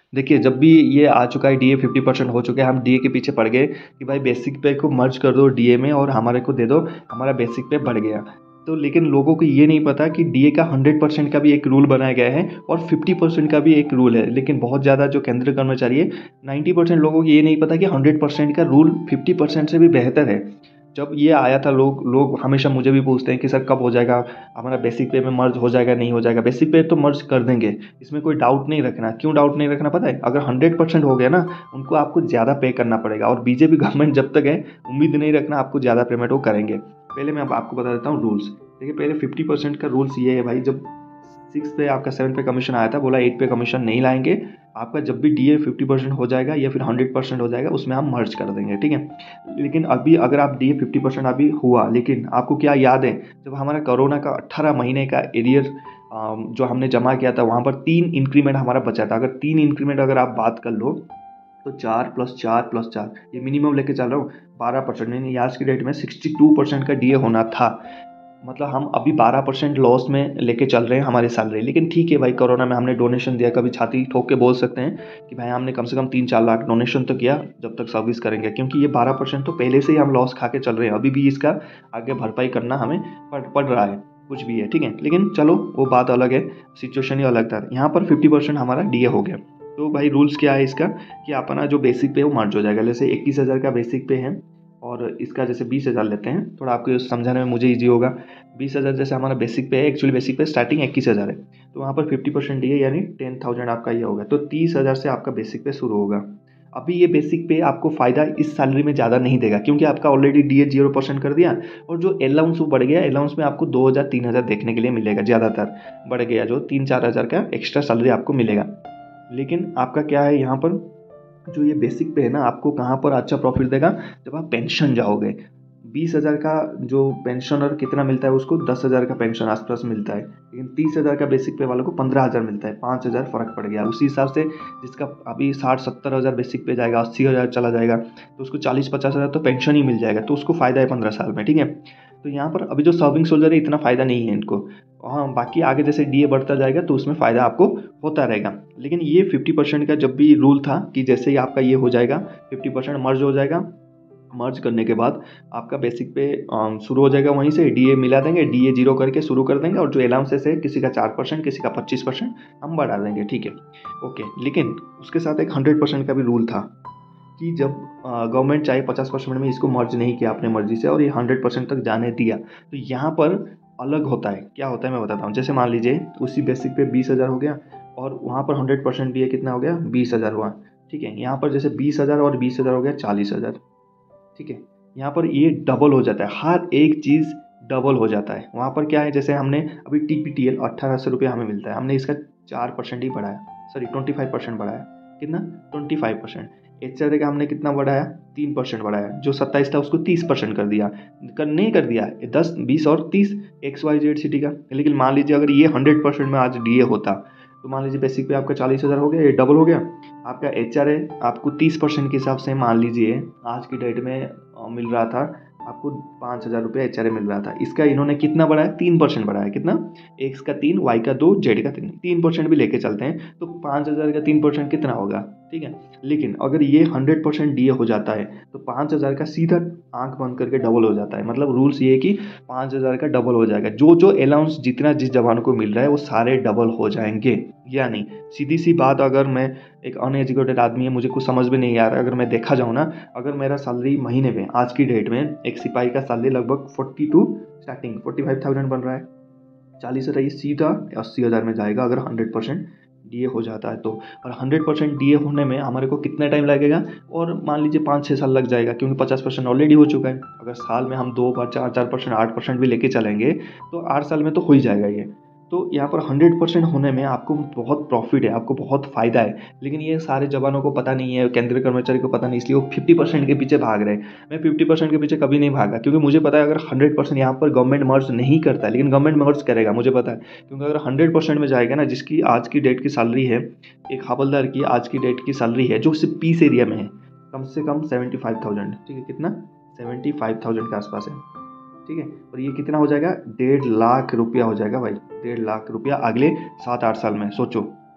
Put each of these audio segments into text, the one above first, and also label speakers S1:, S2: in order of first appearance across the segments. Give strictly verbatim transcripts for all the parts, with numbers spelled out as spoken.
S1: देखिए जब भी ये आ चुका है, डीए फिफ्टी परसेंट हो चुके हैं, हम डीए के पीछे पड़ गए कि भाई बेसिक पे को मर्ज कर दो डीए में और हमारे को दे दो, हमारा बेसिक पे बढ़ गया। तो लेकिन लोगों को ये नहीं पता कि डीए का हंड्रेड परसेंट का भी एक रूल बनाया गया है और फिफ्टी परसेंट का भी एक रूल है। लेकिन बहुत ज़्यादा जो केंद्रीय कर्मचारी है, नाइन्टी परसेंट लोगों को ये नहीं पता कि हंड्रेड परसेंट का रूल फिफ्टी परसेंट से भी बेहतर है। जब ये आया था, लोग लोग हमेशा मुझे भी पूछते हैं कि सर कब हो जाएगा हमारा बेसिक पे में मर्ज, हो जाएगा नहीं हो जाएगा। बेसिक पे तो मर्ज कर देंगे, इसमें कोई डाउट नहीं रखना। क्यों डाउट नहीं रखना पता है? अगर हंड्रेड परसेंट हो गया ना, उनको आपको ज़्यादा पे करना पड़ेगा। और बीजेपी गवर्नमेंट जब तक है, उम्मीद नहीं रखना आपको ज़्यादा पेमेंट वो करेंगे। पहले मैं अब आपको बता देता हूँ रूल्स। देखिए पहले फिफ्टी परसेंट का रूल्स ये है भाई, जब सिक्स पे आपका सेवन पे कमीशन आया था, बोला एट पे कमीशन नहीं लाएंगे। आपका जब भी डीए फिफ्टी परसेंट हो जाएगा या फिर हंड्रेड परसेंट हो जाएगा, उसमें हम मर्ज कर देंगे, ठीक है। लेकिन अभी अगर आप डीए फिफ्टी परसेंट अभी हुआ, लेकिन आपको क्या याद है, जब हमारा कोरोना का अट्ठारह महीने का एरियर जो हमने जमा किया था, वहाँ पर तीन इंक्रीमेंट हमारा बचा था। अगर तीन इंक्रीमेंट अगर आप बात कर लो तो चार प्लस चार प्लस चार, ये मिनिमम लेके चल रहा हूँ, बारह परसेंट यानी आज की डेट में सिक्सटी टू परसेंट का डीए होना था। मतलब हम अभी बारह परसेंट लॉस में लेके चल रहे हैं हमारी सैलरी। लेकिन ठीक है भाई, कोरोना में हमने डोनेशन दिया, कभी छाती ठोक के बोल सकते हैं कि भाई हमने कम से कम तीन चार लाख डोनेशन तो किया, जब तक सर्विस करेंगे। क्योंकि ये बारह परसेंट तो पहले से ही हम लॉस खा के चल रहे हैं, अभी भी इसका आगे भरपाई करना हमें पड़ पड़ रहा है, कुछ भी है, ठीक है। लेकिन चलो वो बात अलग है, सिचुएशन ही अलग था। यहाँ पर फिफ्टी परसेंट हमारा डीए हो गया। तो भाई रूल्स क्या है इसका, कि अपना जो बेसिक पे है वो मर्ज हो जाएगा। जैसे इक्कीस हज़ार का बेसिक पे है और इसका जैसे बीस हज़ार लेते हैं, थोड़ा आपको समझाने में मुझे ईजी होगा। बीस हज़ार जैसे हमारा बेसिक पे है, एक्चुअली बेसिक पे स्टार्टिंग इक्कीस हज़ार है, तो वहाँ पर फिफ्टी परसेंट डी है यानी टेन थाउजेंड आपका ये होगा। तो तीस हज़ार से आपका बेसिक पे शुरू होगा। अभी ये बेसिक पे आपको फ़ायदा इस सैलरी में ज़्यादा नहीं देगा, क्योंकि आपका already D A zero percent कर दिया। और जो अलाउंस वो बढ़ गया, अलाउंस में आपको दो हज़ार तीन हज़ार देखने के लिए मिलेगा, ज़्यादातर बढ़ गया, जो तीन चार हज़ार का एक्स्ट्रा सैलरी आपको मिलेगा। लेकिन आपका क्या है यहाँ पर, जो ये बेसिक पे है ना, आपको कहाँ पर अच्छा प्रॉफिट देगा, जब आप पेंशन जाओगे। बीस हज़ार का जो पेंशनर कितना मिलता है, उसको दस हज़ार का पेंशन आसपास मिलता है। लेकिन तीस हज़ार का बेसिक पे वालों को पंद्रह हज़ार मिलता है, पाँच हज़ार फ़र्क पड़ गया। उसी हिसाब से जिसका अभी साठ सत्तर हज़ार बेसिक पे जाएगा, अस्सी हज़ार चला जाएगा, तो उसको चालीस पचास हज़ार तो पेंशन ही मिल जाएगा, तो उसको फ़ायदा है पंद्रह साल में, ठीक है। तो यहाँ पर अभी जो सर्विंग सोल्जर है, इतना फ़ायदा नहीं है इनको। हाँ, बाकी आगे जैसे डीए बढ़ता जाएगा तो उसमें फ़ायदा आपको होता रहेगा। लेकिन ये फिफ्टी परसेंट का जब भी रूल था कि जैसे ही आपका ये हो जाएगा, फिफ्टी परसेंट मर्ज हो जाएगा, मर्ज करने के बाद आपका बेसिक पे शुरू हो जाएगा, वहीं से डीए मिला देंगे, डीए जीरो करके शुरू कर देंगे। और जो अलाउंसेस है, किसी का चार परसेंट किसी का पच्चीस परसेंट हम बढ़ा देंगे, ठीक है, ओके। लेकिन उसके साथ एक हंड्रेड परसेंट का भी रूल था कि जब गवर्नमेंट चाहे पचास परसेंट में इसको मर्ज नहीं किया अपने मर्जी से और ये हंड्रेड परसेंट तक जाने दिया, तो यहाँ पर अलग होता है। क्या होता है मैं बताता हूँ। जैसे मान लीजिए उसी बेसिक पे बीस हज़ार हो गया और वहाँ पर हंड्रेड परसेंट भी है, कितना हो गया, बीस हज़ार हुआ, ठीक है। यहाँ पर जैसे बीस हज़ार और बीस हज़ार हो गया चालीस हज़ार, ठीक है। यहाँ पर ये डबल हो जाता है, हर एक चीज़ डबल हो जाता है। वहाँ पर क्या है, जैसे हमने अभी टी पी टी एल अट्ठारह सौ रुपये हमें मिलता है, हमने इसका चार परसेंट ही बढ़ाया, सॉरी ट्वेंटी फाइव परसेंट बढ़ाया। कितना? Twenty five percent. H R A का हमने कितना बढ़ाया? तीन परसेंट बढ़ाया। जो सत्ताईस था उसको तीस परसेंट कर दिया, कर नहीं कर दिया, दस बीस और तीस, एक्स वाई जेड सिटी का। लेकिन मान लीजिए अगर ये हंड्रेड परसेंट में आज डी ए होता, तो मान लीजिए बेसिक पे आपका चालीस हज़ार हो गया, ये डबल हो गया। आपका एच आर ए आपको तीस परसेंट के हिसाब से मान लीजिए आज की डेट में मिल रहा था आपको पाँच हज़ार रुपये एच आर ए मिल रहा था। इसका इन्होंने कितना बढ़ाया? तीन परसेंट बढ़ाया। कितना? एक्स का तीन, वाई का दो, जेड का तीन, तीन परसेंट भी लेके चलते हैं तो पाँच हज़ार का तीन परसेंट कितना होगा, ठीक है। लेकिन अगर ये हंड्रेड परसेंट डी ए हो जाता है तो पाँच हज़ार का सीधा आंख बंद करके डबल हो जाता है। मतलब रूल्स ये है कि पाँच हज़ार का डबल हो जाएगा। जो जो अलाउंस जितना जिस जवान को मिल रहा है वो सारे डबल हो जाएंगे। या नहीं, सीधी सी बात, अगर मैं एक अनएजुकेटेड आदमी है, मुझे कुछ समझ में नहीं आ रहा है, अगर मैं देखा जाऊँ ना, अगर मेरा सैलरी महीने में आज की डेट में एक सिपाही का सैलरी लगभग forty two starting forty five thousand बन रहा है, चालीस हज़ार ये सीधा अस्सी हज़ार में जाएगा अगर हंड्रेड परसेंट डी ए हो जाता है तो। और हंड्रेड परसेंट डी ए होने में हमारे को कितना टाइम लगेगा? और मान लीजिए पाँच छः साल लग जाएगा, क्योंकि पचास परसेंट ऑलरेडी हो चुका है। अगर साल में हम दो बार चार चार परसेंट आठ परसेंट भी लेके चलेंगे तो आठ साल में तो हो ही जाएगा ये। तो यहाँ पर हंड्रेड परसेंट होने में आपको बहुत प्रॉफिट है, आपको बहुत फ़ायदा है। लेकिन ये सारे जवानों को पता नहीं है, केंद्रीय कर्मचारी को पता नहीं, इसलिए वो फिफ्टी परसेंट के पीछे भाग रहे हैं। मैं फिफ्टी परसेंट के पीछे कभी नहीं भागा, क्योंकि मुझे पता है अगर हंड्रेड परसेंट यहाँ पर गवर्नमेंट मर्ज नहीं करता है, लेकिन गवर्नमेंट मर्ज करेगा, मुझे पता है। क्योंकि अगर हंड्रेड परसेंट में जाएगा ना, जिसकी आज की डेट की सैलरी है, एक हवलदार की आज की डेट की सैलरी है जो सिर्फ पीस एरिया में है, कम से कम सेवेंटी फाइव थाउजेंड, ठीक है। कितना? सेवेंटी फाइव थाउजेंड के आसपास है, ठीक है। और ये कितना हो जाएगा? डेढ़ लाख रुपया हो जाएगा भाई, डेढ़ लाख रुपया अगले सात आठ साल में। सोचो,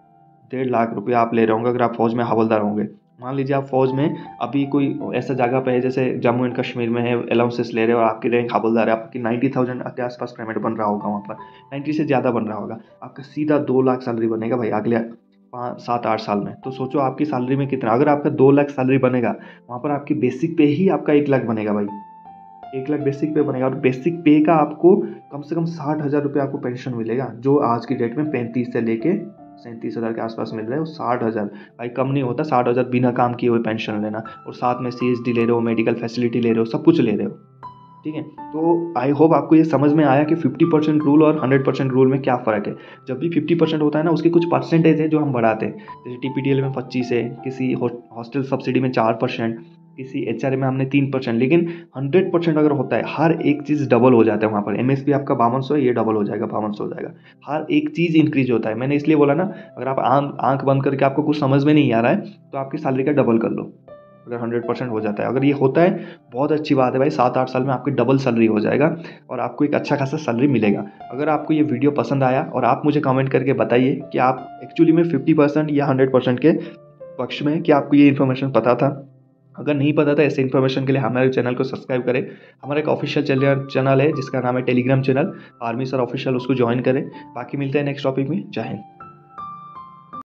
S1: डेढ़ लाख रुपया आप ले रहे होंगे अगर आप फौज में हवलदार होंगे। मान लीजिए आप फौज में अभी कोई ऐसा जगह पे है जैसे जम्मू एंड कश्मीर में है, अलाउंसेस ले रहे हो और आपकी रैंक हवलदार है, आपकी नाइन्टी थाउजेंड के आसपास पेमेंट बन रहा होगा वहाँ पर, नाइन्टी से ज़्यादा बन रहा होगा, आपका सीधा दो लाख सैलरी बनेगा भाई अगले पाँच सात आठ साल में। तो सोचो आपकी सैलरी में कितना, अगर आपका दो लाख सैलरी बनेगा वहाँ पर आपकी बेसिक पे ही आपका एक लाख बनेगा भाई, एक लाख बेसिक पे बनेगा। और बेसिक पे का आपको कम से कम साठ हज़ार रुपये आपको पेंशन मिलेगा, जो आज की डेट में पैंतीस से लेके सैंतीस हज़ार के आसपास मिल रहा है। वो साठ हज़ार भाई कम नहीं होता, साठ हज़ार बिना काम किए हुए पेंशन लेना, और साथ में सी एस डी ले रहे हो, मेडिकल फैसिलिटी ले रहे हो, सब कुछ ले रहे हो। ठीक है, तो आई होप आपको ये समझ में आया कि फिफ्टी परसेंट रूल और हंड्रेड परसेंट रूल में क्या फ़र्क है। जब भी फिफ्टी परसेंट होता है ना, उसके कुछ परसेंटेज है जो हम बढ़ाते हैं, जैसे टी पी टी एल में पच्चीस है, किसी हॉस्टल सब्सिडी में चार परसेंट, किसी एच आर ए में हमने तीन परसेंट। लेकिन हंड्रेड परसेंट अगर होता है, हर एक चीज़ डबल हो जाता है वहाँ पर। एम एस पी आपका बावन सौ है, ये डबल हो जाएगा, बावन सौ हो जाएगा, हर एक चीज़ इंक्रीज होता है। मैंने इसलिए बोला ना, अगर आप आंख आंख बंद करके आपको कुछ समझ में नहीं आ रहा है तो आपकी सैलरी का डबल कर लो, अगर हंड्रेड परसेंट हो जाता है। अगर ये होता है बहुत अच्छी बात है भाई, सात आठ साल में आपकी डबल सैलरी हो जाएगा और आपको एक अच्छा खासा सैलरी मिलेगा। अगर आपको ये वीडियो पसंद आया और आप मुझे कमेंट करके बताइए कि आप एक्चुअली में फिफ्टी परसेंट या हंड्रेड परसेंट के पक्ष में, कि आपको ये इन्फॉर्मेशन पता था। अगर नहीं पता था, ऐसे इन्फॉर्मेशन के लिए हमारे चैनल को सब्सक्राइब करें। हमारा एक ऑफिशियल चैनल है जिसका नाम है Telegram channel army sir official, उसको ज्वाइन करें। बाकी मिलते हैं नेक्स्ट टॉपिक में। जय हिंद।